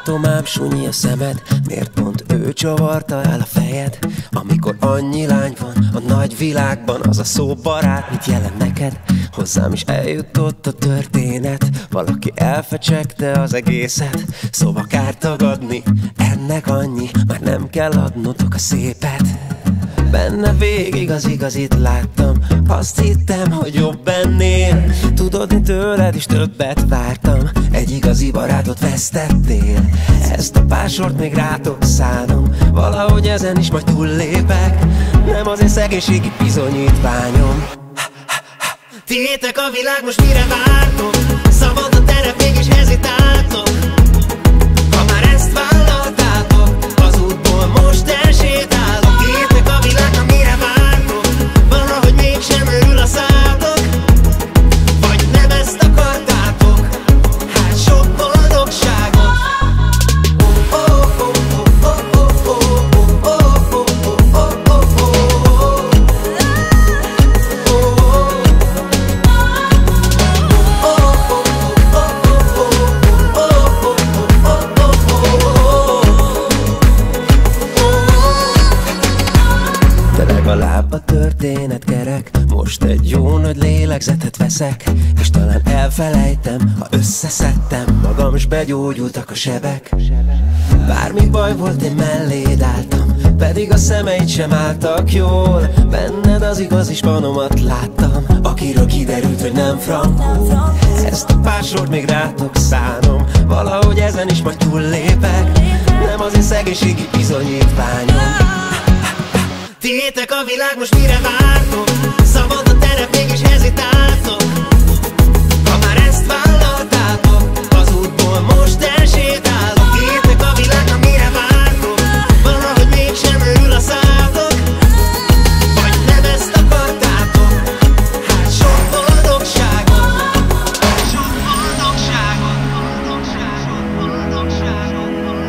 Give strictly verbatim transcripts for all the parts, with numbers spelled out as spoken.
látom ám sunyi a szemed, miért pont ő csavarta el a fejed? Amikor annyi lány van a nagy világban, az a szó barát mit jelent neked? Hozzám is eljutott a történet, valaki elfecsegte az egészet. Szóval kár tagadni, ennek annyi, már nem kell adnotok a szépet. Benne végig az igazit láttam, azt hittem, hogy jobb ennél. Tudod, mi tőled is többet vártam, egy igazi barátot vesztettél. Ezt a pár sort még rátok szánom, valahogy ezen is majd túllépek. Nem az én szegénységi bizonyítványom. Tiétek a világ, most mire vártok? Szabad a terep, mégis hezitáltok. Ha már ezt vállaltátok, az útból most elsétálok. Tiétek a világ, na mire vártok? Valahogy mégsem örül a szátok, vagy nem ezt akartátok? Hát sok boldogságot. Legalább a történet kerek, most egy jó nagy lélegzetet veszek, és talán elfelejtem, ha összeszedtem magam, s begyógyultak a sebek. Bármi baj volt, én melléd álltam, pedig a szemeid sem álltak jól. Benned az igazi spanomat láttam, akiről kiderült, hogy nem frankó. Ezt a pár sort még rátok szánom, valahogy ezen is majd túllépek. Nem az én szegénységi bizonyítványom. Tiétek a világ, most mire vártok? Szabad a terep, mégis hezitáltok. Ha már ezt vállaltátok, az útból most elsétálok. Tiétek a világ, na mire vártok? Valahogy mégsem örül a szátok, vagy nem ezt akartátok? Hát sok boldogságot. Sok boldogságot. Sok boldogságot.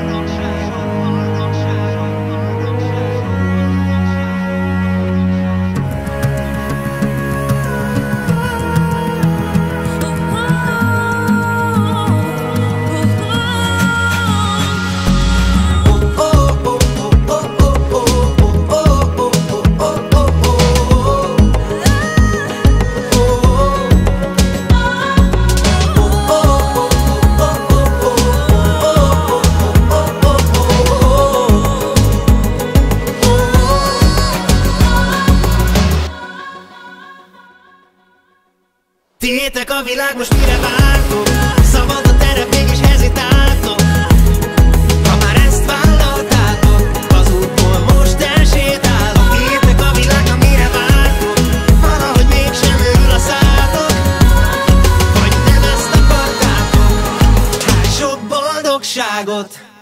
Tiétek a világ, most mire vártok? Szabad a terep, mégis hezitáltok. Ha már ezt vállaltátok, az útból most elsétálok. Tiétek a világ, na mire vártok? Valahogy mégsem örül a szátok, vagy nem ezt akartátok? Hát sok boldogságot.